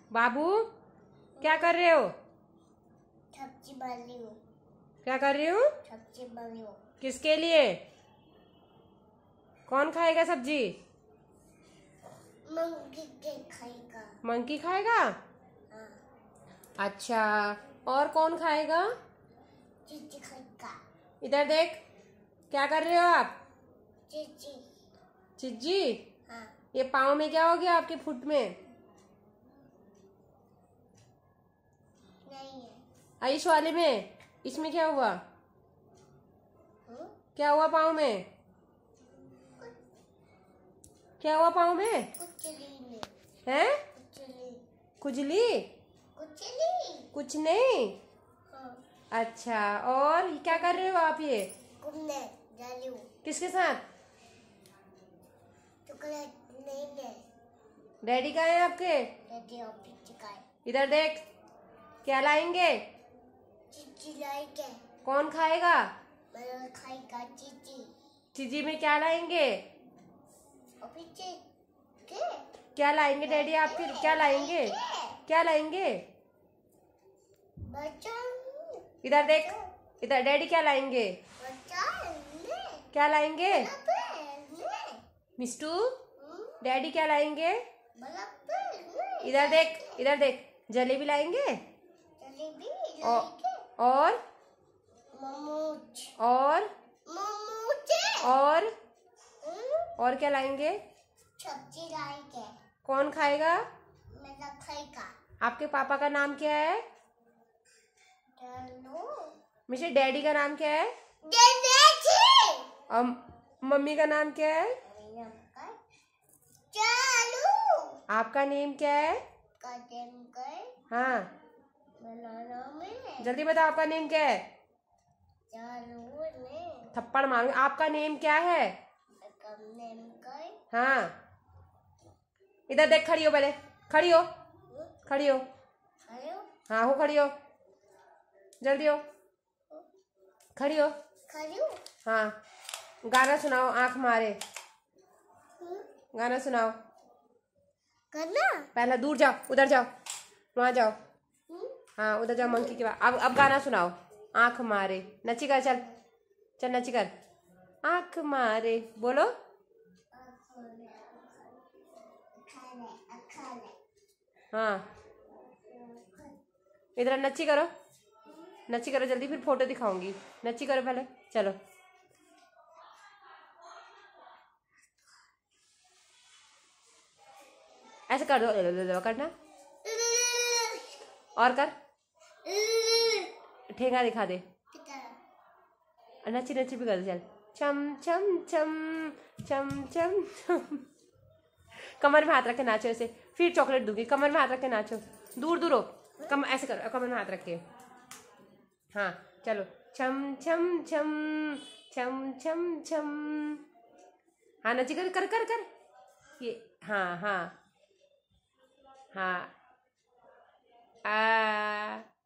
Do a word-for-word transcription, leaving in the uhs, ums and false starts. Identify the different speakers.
Speaker 1: बाबू क्या कर रहे हो?
Speaker 2: सब्जी बना रही हूँ।
Speaker 1: क्या कर रही हूँ?
Speaker 2: सब्जी बना रही हूँ।
Speaker 1: किसके लिए? कौन खाएगा सब्जी?
Speaker 2: मंकी के खाएगा।
Speaker 1: मंकी खाएगा?
Speaker 2: हाँ।
Speaker 1: अच्छा, और कौन खाएगा?
Speaker 2: चीची खाएगा।
Speaker 1: इधर देख, क्या कर रहे हो आप?
Speaker 2: चीची।
Speaker 1: चिज्जी?
Speaker 2: हाँ।
Speaker 1: ये पाँव में क्या हो गया आपके फुट में?
Speaker 2: नहीं है।
Speaker 1: आयुष वाले में इसमें क्या हुआ?
Speaker 2: हुँ?
Speaker 1: क्या हुआ पाँव में? क्या हुआ पाँव में?
Speaker 2: कुचली में।
Speaker 1: हैं?
Speaker 2: कुचली।
Speaker 1: खुजली?
Speaker 2: कुचली।
Speaker 1: कुछ नहीं।
Speaker 2: हाँ।
Speaker 1: अच्छा, और क्या कर रहे हो आप ये?
Speaker 2: घूमने जा रही हूँ।
Speaker 1: किसके साथ?
Speaker 2: चॉकलेट नहीं है।
Speaker 1: डैडी कहाँ है आपके?
Speaker 2: डैडी ऑफिस का है।
Speaker 1: इधर देख, क्या लाएंगे?
Speaker 2: चीची लाएंगे।
Speaker 1: कौन खाएगा?
Speaker 2: मैं खाएगा चीची।
Speaker 1: चिज्जी में क्या लाएंगे?
Speaker 2: ऑफिस के।
Speaker 1: क्या लाएंगे डैडी आपके? क्या लाएंगे? क्या लाएंगे?
Speaker 2: बच्चा।
Speaker 1: इधर देख, इधर डैडी क्या लाएंगे?
Speaker 2: बच्चा।
Speaker 1: क्या लाएंगे?
Speaker 2: बल्ला।
Speaker 1: मिस्टू, डैडी क्या लाएंगे?
Speaker 2: बल्ला।
Speaker 1: इधर देख, इधर देख, जलेबी लाएंगे?
Speaker 2: जलेबी
Speaker 1: और
Speaker 2: लाएंगे।
Speaker 1: और
Speaker 2: मोमोज।
Speaker 1: और
Speaker 2: मोमोज।
Speaker 1: और
Speaker 2: हम्म,
Speaker 1: और क्या लाएंगे?
Speaker 2: सब्जी लाएंगे।
Speaker 1: कौन खाएगा?
Speaker 2: मेरा खाएगा।
Speaker 1: आपके पापा का नाम क्या है?
Speaker 2: चलो।
Speaker 1: मिस्टर डैडी का नाम क्या है?
Speaker 2: डैडी।
Speaker 1: और मम्मी का नाम क्या है?
Speaker 2: चलो।
Speaker 1: आपका नेम क्या है?
Speaker 2: कदम कर।
Speaker 1: हाँ,
Speaker 2: बनाना में।
Speaker 1: जल्दी बताओ, आपका नेम क्या है?
Speaker 2: चलो ने।
Speaker 1: थप्पड़ मारूंगी। आपका नेम क्या है?
Speaker 2: कम नेम कर।
Speaker 1: हाँ, इधर देख, खड़ी हो, पहले खड़ी हो, खड़ी हो।
Speaker 2: खड़ो।
Speaker 1: हाँ, हो खड़ी हो, जल्दी हो, खड़ी हो।
Speaker 2: खड़ो।
Speaker 1: हाँ, गाना सुनाओ, आंख मारे, गाना सुनाओ।
Speaker 2: करना।
Speaker 1: पहले दूर जाओ, उधर जाओ, वहां जाओ। हाँ, उधर जाओ, मंकी के पास। अब अब गाना सुनाओ, आंख मारे, नची कर, चल चल नची कर, आंख मारे, बोलो। हाँ, इधर नची करो, नची करो जल्दी, फिर फोटो दिखाऊंगी। नची करो पहले, चलो। ऐसे कर दो, करना, और कर, ठेंगा दिखा दे, नची नची भी कर दे, चल, चम चम चम चम चम चम। कमर में हाथ रख के नाचो ऐसे, फिर चॉकलेट दूंगी। कमर में हाथ रख के नाचो, दूर दूर हो, कम ऐसे करो, कमर में हाथ रख के। हाँ, चलो, छम छम छम छम छम छम। हाँ, नची कर कर कर कर ये। हाँ हाँ हाँ, आ